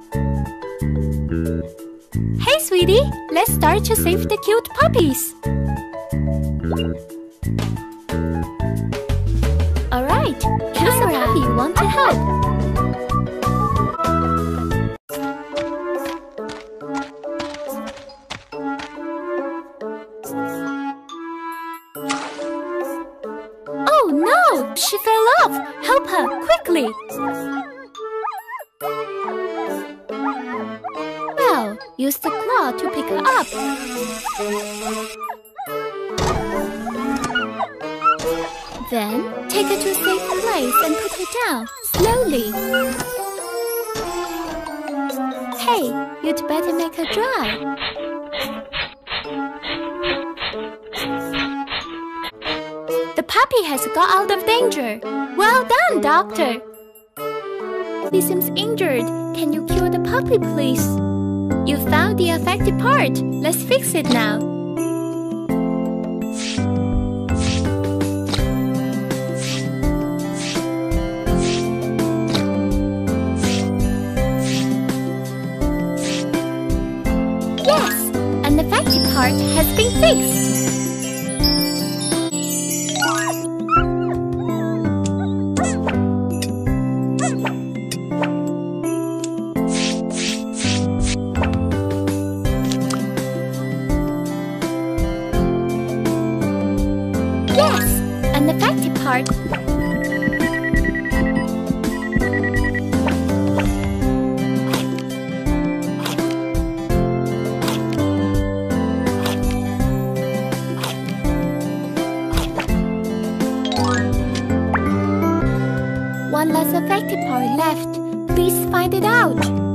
Hey, sweetie, let's start to save the cute puppies. Alright, choose a puppy you want to help. Oh no! She fell off! Help her, quickly! Well, use the claw to pick her up. Then, take her to a safe place and put her down, slowly. Hey, you'd better make her dry. The puppy has got out of danger. Well done, doctor. He seems injured. Can you cure the puppy, please? You found the affected part. Let's fix it now. Yes, an affected part has been fixed. Yes, an affected part. One less affected part left. Please find it out.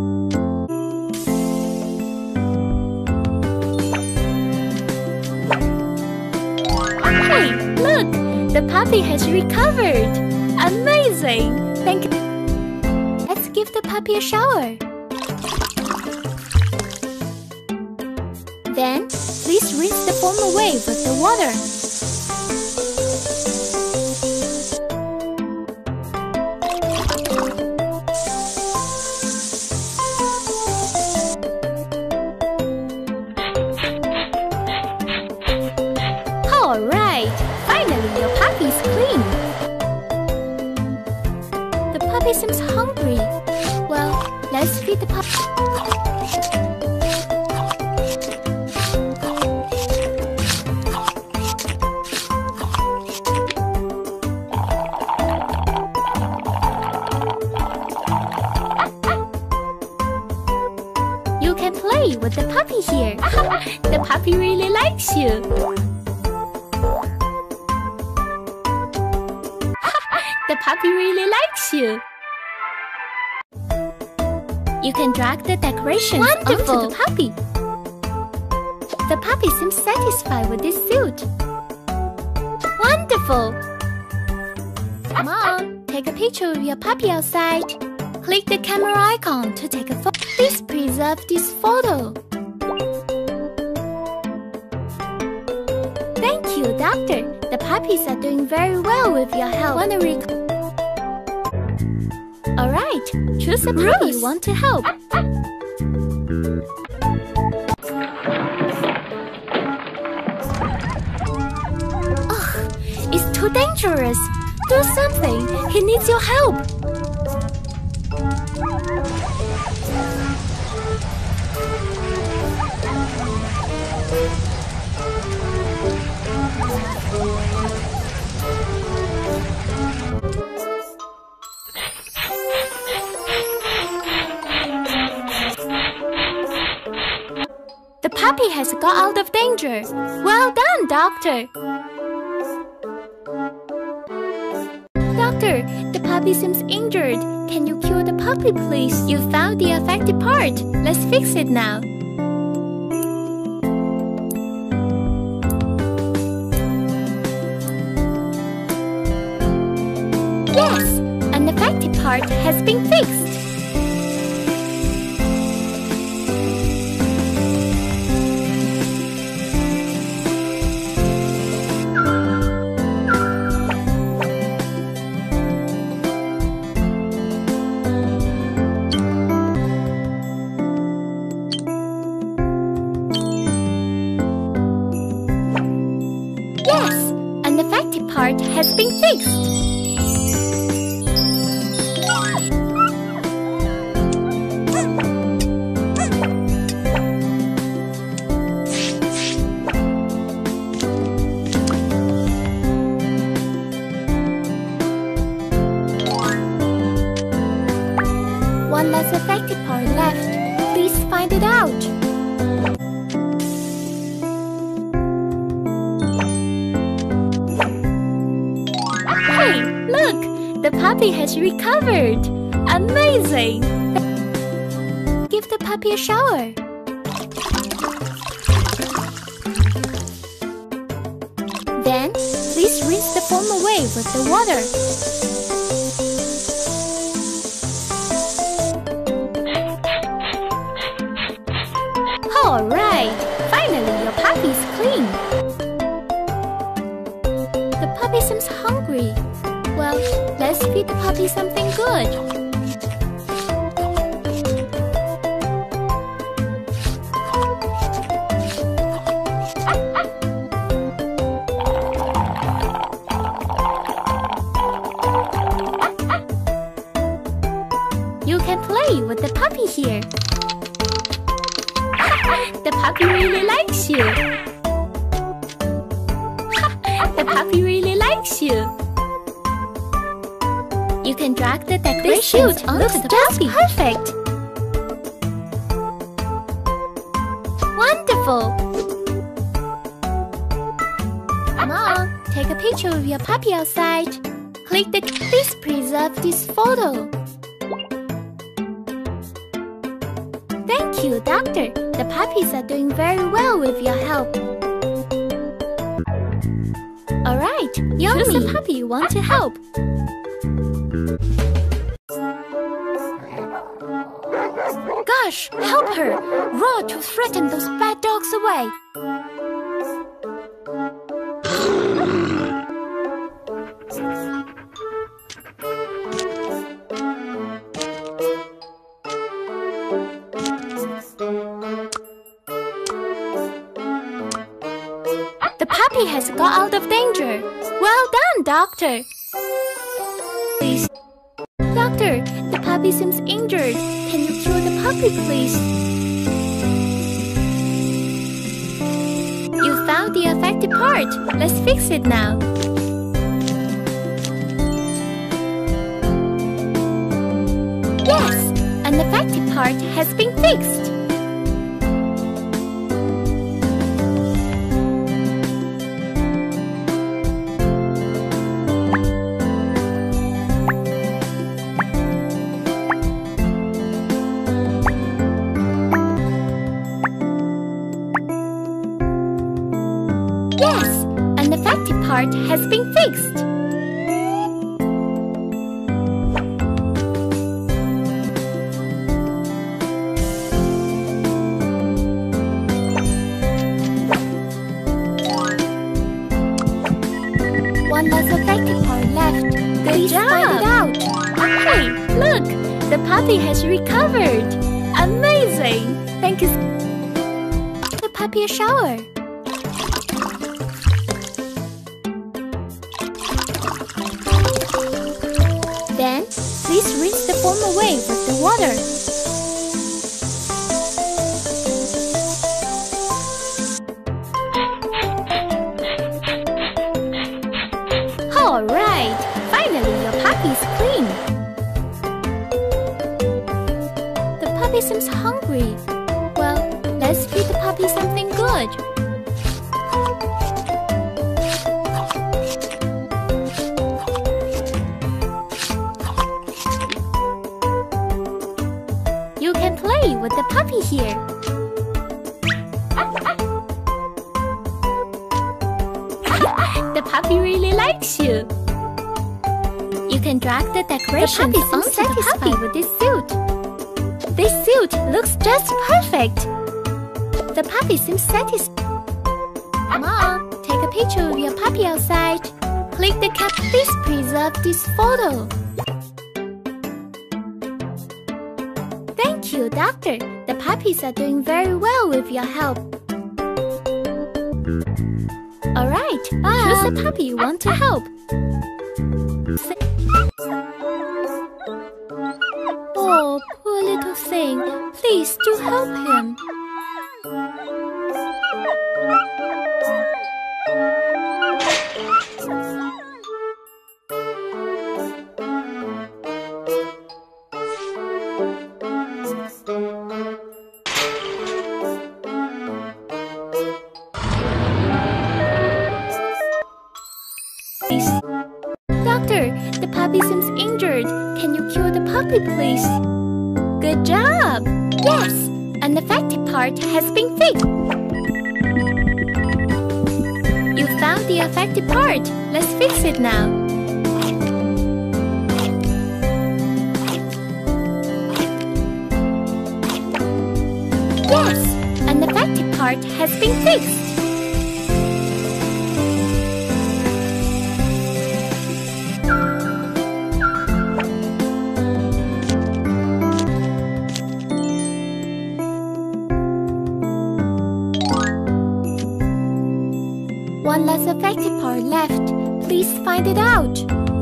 Hey, look! The puppy has recovered! Amazing! Thank you. Let's give the puppy a shower. Then, please rinse the foam away with the water. Alright, finally your puppy is clean. The puppy seems hungry. Well, let's feed the puppy. You can play with the puppy here. The puppy really likes you. The puppy really likes you. You can drag the decorations onto the puppy. The puppy seems satisfied with this suit. Wonderful! Come on, take a picture of your puppy outside. Click the camera icon to take a photo. Please preserve this photo. Thank you, doctor. The puppies are doing very well with your help. Alright, choose a puppy you want to help. Ugh, it's too dangerous. Do something. He needs your help. The puppy has got out of danger. Well done, doctor. Doctor, the puppy seems injured. Can you cure the puppy, please? You found the affected part. Let's fix it now. Yes, an affected part has been fixed. affected part left. Please find it out. Hey, look! The puppy has recovered! Amazing! Give the puppy a shower. Then, please rinse the foam away with the water. Alright! Finally, your puppy is clean. The puppy seems hungry. Well, let's feed the puppy something good. You can play with the puppy here. The puppy really likes you. The puppy really likes you. You can drag the decorations onto the puppy. Perfect. Wonderful. Mom, take a picture of your puppy outside. Click the Please preserve this photo. Thank you, Doctor. The puppies are doing very well with your help. Alright, choose the puppy you want to help. Gosh, help her! Roar to threaten those bad dogs away. The puppy has got out of danger. Well done, Doctor. Please. Doctor, the puppy seems injured. Can you cure the puppy, please? You found the affected part. Let's fix it now. Yes, an affected part has been fixed. Yes, an affected part has been fixed. One less affected part left. Good job! Find it out. Hey, look! The puppy has recovered. Amazing! Thank you. The puppy a shower. Then, please rinse the foam away with the water. Alright! Finally, your puppy is clean. The puppy seems hungry. Well, let's feed the puppy something good. You can play with the puppy here. The puppy really likes you. You can drag the decorations onto the puppy with this suit. This suit looks just perfect. The puppy seems satisfied. Mom, take a picture of your puppy outside. Click the cap. Please preserve this photo. Thank you, Doctor. The puppies are doing very well with your help. Alright, choose a puppy you want to help. Oh, poor little thing. Please do help him. puppy, please? Good job! Yes, an affected part has been fixed. You found the affected part. Let's fix it now. Yes, an affected part has been fixed. One less affected part left. Please find it out.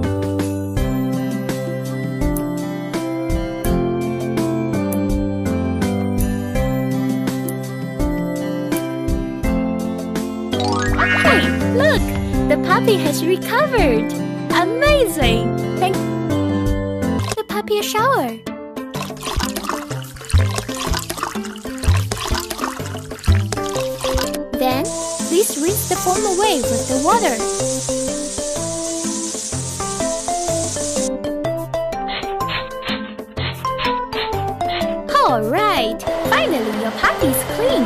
Hey, look! The puppy has recovered! Amazing! Thank the puppy a shower. Then, please rinse the foam away with the water. Alright! Finally, your puppy is clean.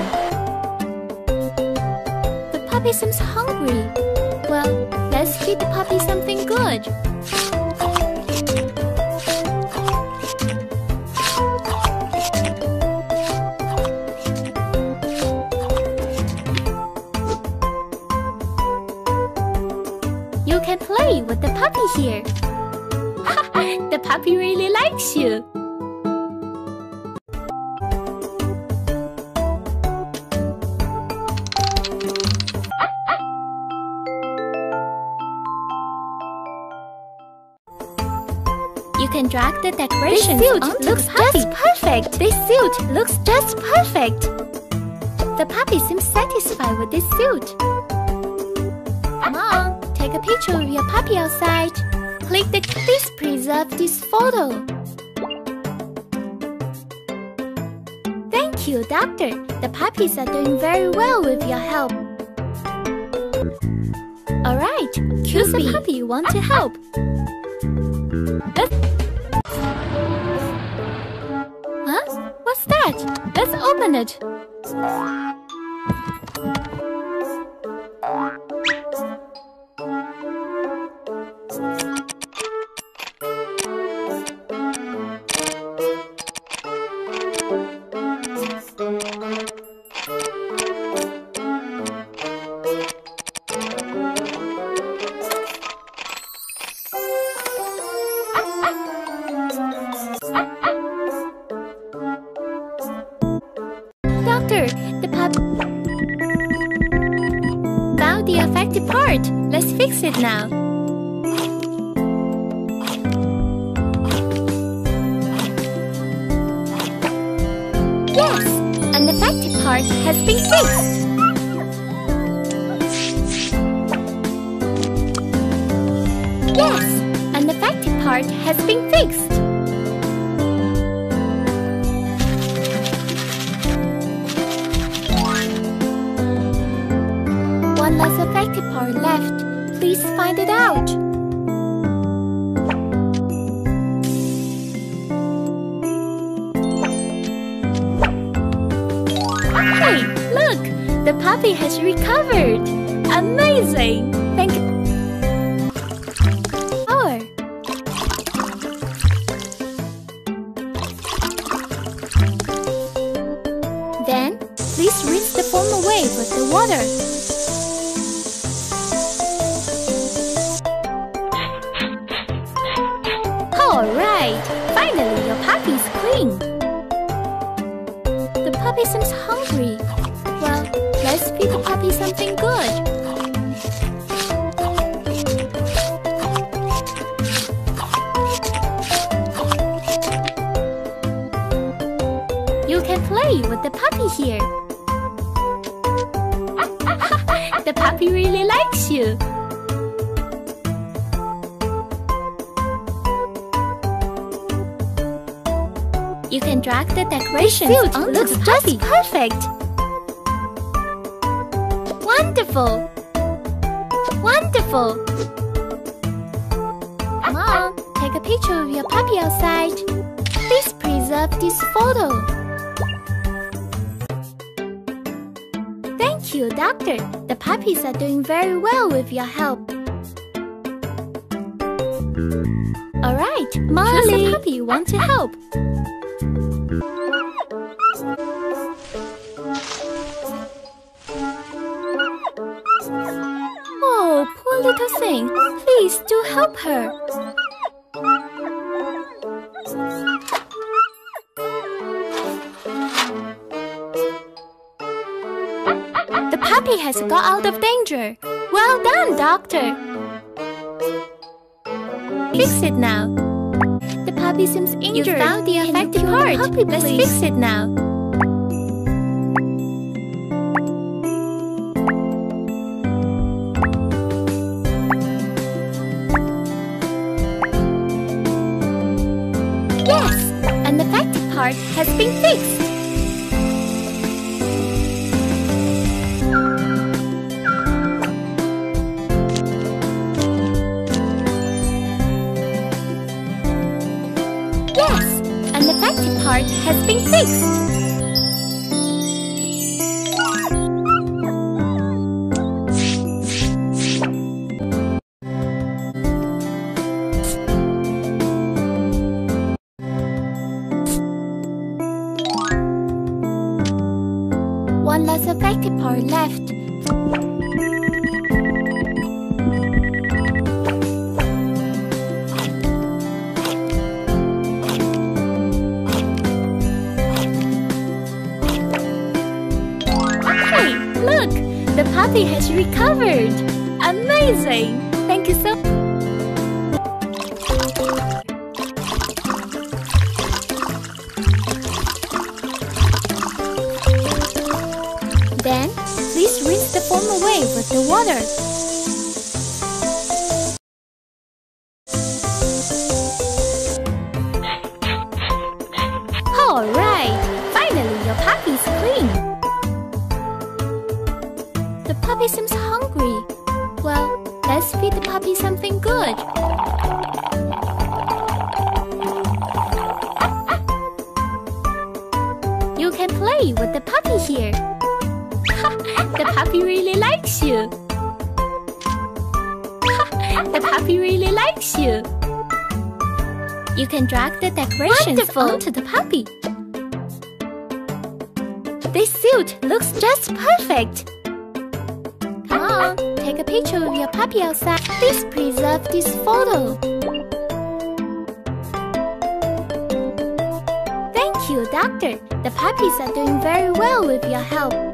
The puppy seems hungry. Well, let's feed the puppy something good. You can play with the puppy here. The puppy really likes you. You can drag the decorations. This suit looks just perfect. This suit looks just perfect. The puppy seems satisfied with this suit. Come on, take a picture of your puppy outside. Click the "Please preserve this photo." Thank you, Doctor. The puppies are doing very well with your help. Alright, choose the puppy you want to help. Huh? What's that? Let's open it. Doctor, the puppy found the affected part. Let's fix it now. Yes, an affected part has been fixed. Yes, an affected part has been fixed. One less affected part left. Please find it out. Hey, look! The puppy has recovered! Amazing! Thank you. Then, please rinse the foam away with the water. Alright! Finally, your puppy is clean. The puppy seems hungry. Well, let's feed the puppy something good. You can play with the puppy here. The puppy really likes you. You can drag the decorations. This suit looks just perfect. Wonderful! Wonderful! Come on, take a picture of your puppy outside. Please preserve this photo. Thank you, Doctor. The puppies are doing very well with your help. Alright, Molly. Choose a puppy you want to help. Oh, poor little thing. Please do help her. The puppy has got out of danger. Well done, Doctor. Fix it now. The puppy seems injured. You found the affected part. Let's fix it now. Yes, an affected part has been fixed. Yes, an affected part has been fixed. One less affected part left. Hey, look! The puppy has recovered! Amazing! Thank you so much. Then, please rinse the foam away with the water. Alright! Finally, your puppy is clean. The puppy seems hungry. Well, let's feed the puppy something good. You can play with the puppy here. The puppy really likes you. The puppy really likes you. You can drag the decorations onto the puppy. This suit looks just perfect. Come on, take a picture of your puppy outside. Please preserve this photo. Thank you, Doctor. The puppies are doing very well with your help.